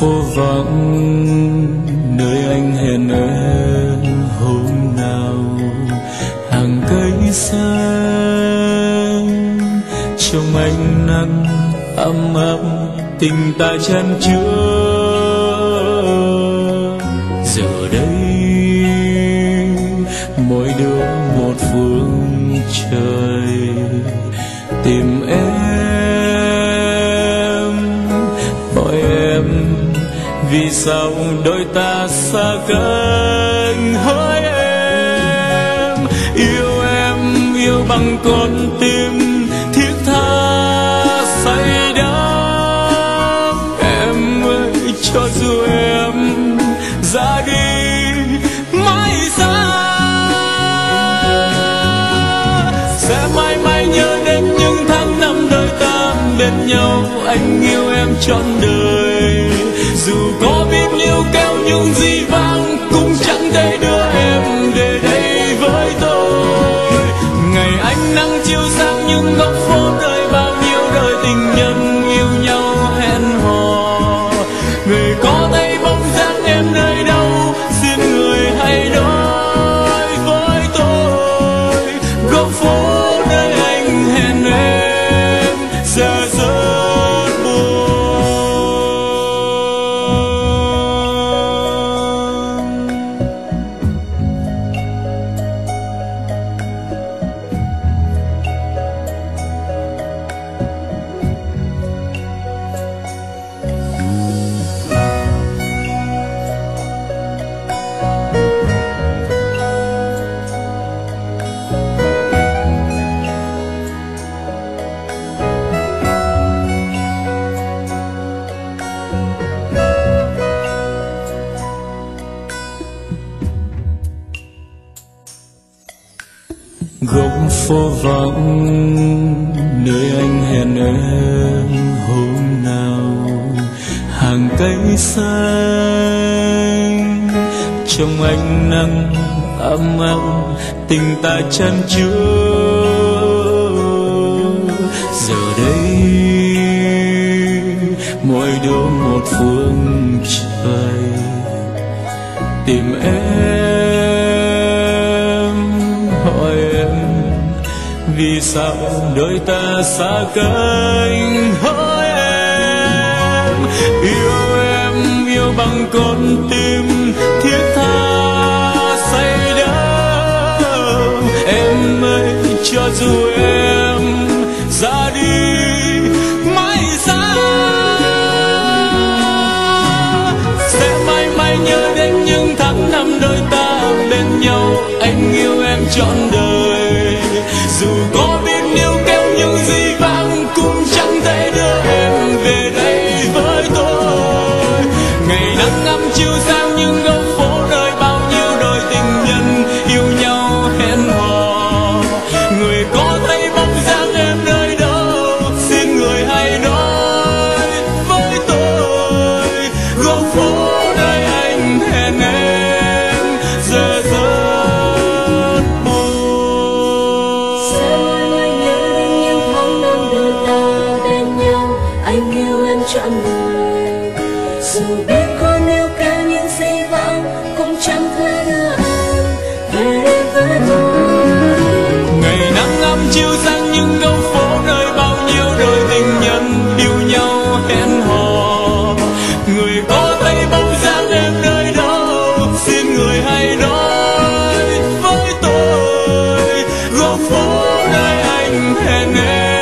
phố vắng nơi anh hẹn em hôm nào, hàng cây xanh trong ánh nắng ấm áp, tình ta chan chứa. Giờ đây mỗi đứa một phương trời tìm em, hỏi em vì sao đôi ta xa cách. Hỏi em yêu bằng con tim thiết tha say đắm. Em ơi cho dù em ra đi mãi xa, sẽ mãi mãi nhớ đến những tháng năm đời ta bên nhau. Anh yêu em trọn đời, dù có biết níu kéo những gì vang cũng chẳng thể đưa em về đây với tôi. Ngày ánh nắng chiếu sáng những góc phố đời, bao nhiêu đời tình nhân yêu nhau hẹn hò. Người có thấy bóng dáng em nơi đâu, xin người hãy nói với tôi. Góc phố nơi anh hẹn em giờ rất buồn. Góc phố vắng nơi anh hẹn em hôm nào, hàng cây xanh trong ánh nắng ấm áp, tình ta chan chứa. Giờ đây mỗi đứa một phương trời tìm em, hỏi em vì sao đôi ta xa cách. Hỏi em yêu bằng con tim thiết tha say đắm. Em ơi cho dù em ra đi mãi xa, sẽ mãi mãi nhớ đến những tháng năm đời ta bên nhau. Anh yêu em trọn đời, dù có biết níu kéo những gì vang cũng chẳng thể đưa em về đây với tôi. Ngày nắng ấm chiếu sáng những góc phố đời, bao nhiêu đời tình nhân yêu nhau hẹn hò. Người có thấy bóng dáng em nơi đâu, xin người hãy nói với tôi. Góc phố nơi anh hẹn em giờ rất buồn. Sẽ mãi mãi nhớ đến những tháng năm đời ta bên nhau. Anh yêu em trọn đời, dù biết có níu kéo những gì vang cũng chẳng thể đưa em về đây với tôi. Ngày nắng ấm chiếu sáng những góc phố nơi, bao nhiêu đời tình nhân yêu nhau hẹn hò. Người có thấy bóng dáng em nơi đâu, xin người hãy nói với tôi. Góc phố nơi anh hẹn em